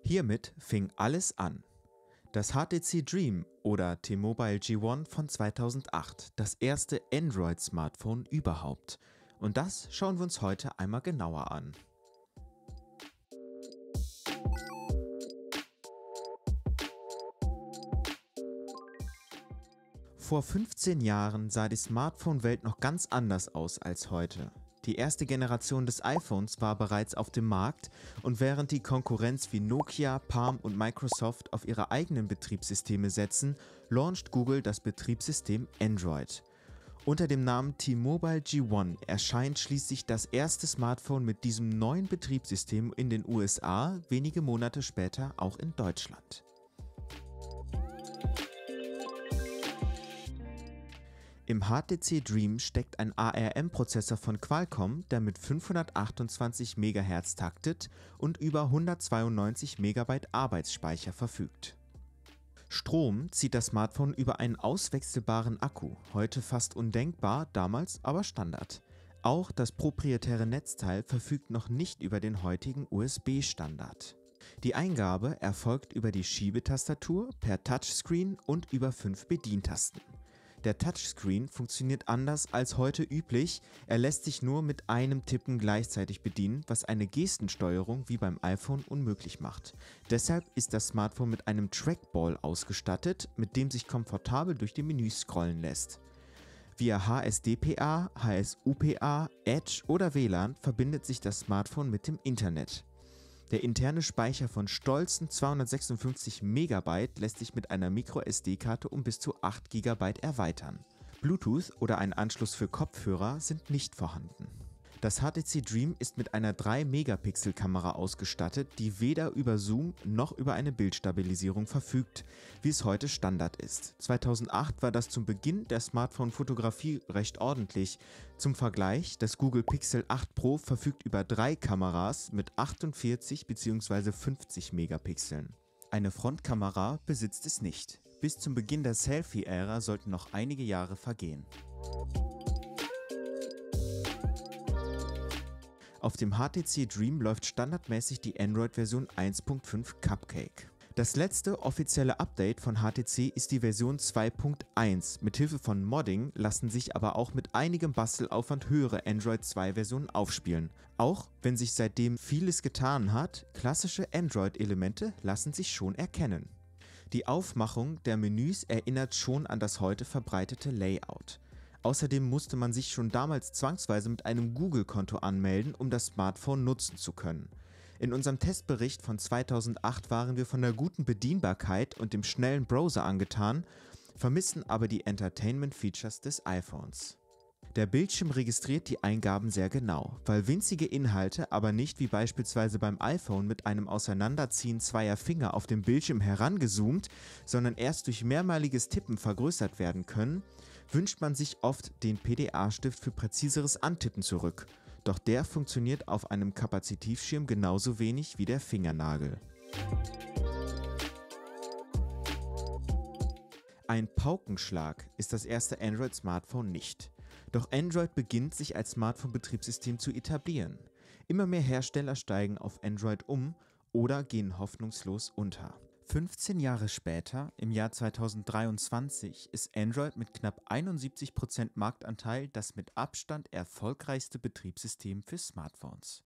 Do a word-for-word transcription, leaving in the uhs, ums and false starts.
Hiermit fing alles an. Das H T C Dream oder T-Mobile G eins von zweitausendacht, das erste Android-Smartphone überhaupt. Und das schauen wir uns heute einmal genauer an. Vor fünfzehn Jahren sah die Smartphone-Welt noch ganz anders aus als heute. Die erste Generation des iPhones war bereits auf dem Markt und während die Konkurrenz wie Nokia, Palm und Microsoft auf ihre eigenen Betriebssysteme setzen, launcht Google das Betriebssystem Android. Unter dem Namen T-Mobile G eins erscheint schließlich das erste Smartphone mit diesem neuen Betriebssystem in den U S A, wenige Monate später auch in Deutschland. Im H T C Dream steckt ein A R M-Prozessor von Qualcomm, der mit fünfhundertachtundzwanzig Megahertz taktet und über hundertzweiundneunzig Megabyte Arbeitsspeicher verfügt. Strom zieht das Smartphone über einen auswechselbaren Akku, heute fast undenkbar, damals aber Standard. Auch das proprietäre Netzteil verfügt noch nicht über den heutigen U S B-Standard. Die Eingabe erfolgt über die Schiebetastatur, per Touchscreen und über fünf Bedientasten. Der Touchscreen funktioniert anders als heute üblich, er lässt sich nur mit einem Tippen gleichzeitig bedienen, was eine Gestensteuerung wie beim iPhone unmöglich macht. Deshalb ist das Smartphone mit einem Trackball ausgestattet, mit dem sich komfortabel durch die Menüs scrollen lässt. Via H S D P A, H S U P A, Edge oder W L A N verbindet sich das Smartphone mit dem Internet. Der interne Speicher von stolzen zweihundertsechsundfünfzig Megabyte lässt sich mit einer Micro S D-Karte um bis zu acht Gigabyte erweitern. Bluetooth oder ein Anschluss für Kopfhörer sind nicht vorhanden. Das H T C Dream ist mit einer drei Megapixel Kamera ausgestattet, die weder über Zoom noch über eine Bildstabilisierung verfügt, wie es heute Standard ist. zweitausendacht war das zum Beginn der Smartphone-Fotografie recht ordentlich. Zum Vergleich, das Google Pixel acht Pro verfügt über drei Kameras mit achtundvierzig bzw. fünfzig Megapixeln. Eine Frontkamera besitzt es nicht. Bis zum Beginn der Selfie-Ära sollten noch einige Jahre vergehen. Auf dem H T C Dream läuft standardmäßig die Android-Version eins Punkt fünf Cupcake. Das letzte offizielle Update von H T C ist die Version zwei Punkt eins. Mithilfe von Modding lassen sich aber auch mit einigem Bastelaufwand höhere Android zwei Versionen aufspielen. Auch wenn sich seitdem vieles getan hat, klassische Android-Elemente lassen sich schon erkennen. Die Aufmachung der Menüs erinnert schon an das heute verbreitete Layout. Außerdem musste man sich schon damals zwangsweise mit einem Google-Konto anmelden, um das Smartphone nutzen zu können. In unserem Testbericht von zweitausendacht waren wir von der guten Bedienbarkeit und dem schnellen Browser angetan, vermissen aber die Entertainment-Features des iPhones. Der Bildschirm registriert die Eingaben sehr genau, weil winzige Inhalte aber nicht wie beispielsweise beim iPhone mit einem Auseinanderziehen zweier Finger auf dem Bildschirm herangezoomt, sondern erst durch mehrmaliges Tippen vergrößert werden können, wünscht man sich oft den P D A-Stift für präziseres Antippen zurück, doch der funktioniert auf einem Kapazitivschirm genauso wenig wie der Fingernagel. Ein Paukenschlag ist das erste Android-Smartphone nicht. Doch Android beginnt sich als Smartphone-Betriebssystem zu etablieren. Immer mehr Hersteller steigen auf Android um oder gehen hoffnungslos unter. fünfzehn Jahre später, im Jahr zweitausenddreiundzwanzig, ist Android mit knapp einundsiebzig Prozent Marktanteil das mit Abstand erfolgreichste Betriebssystem für Smartphones.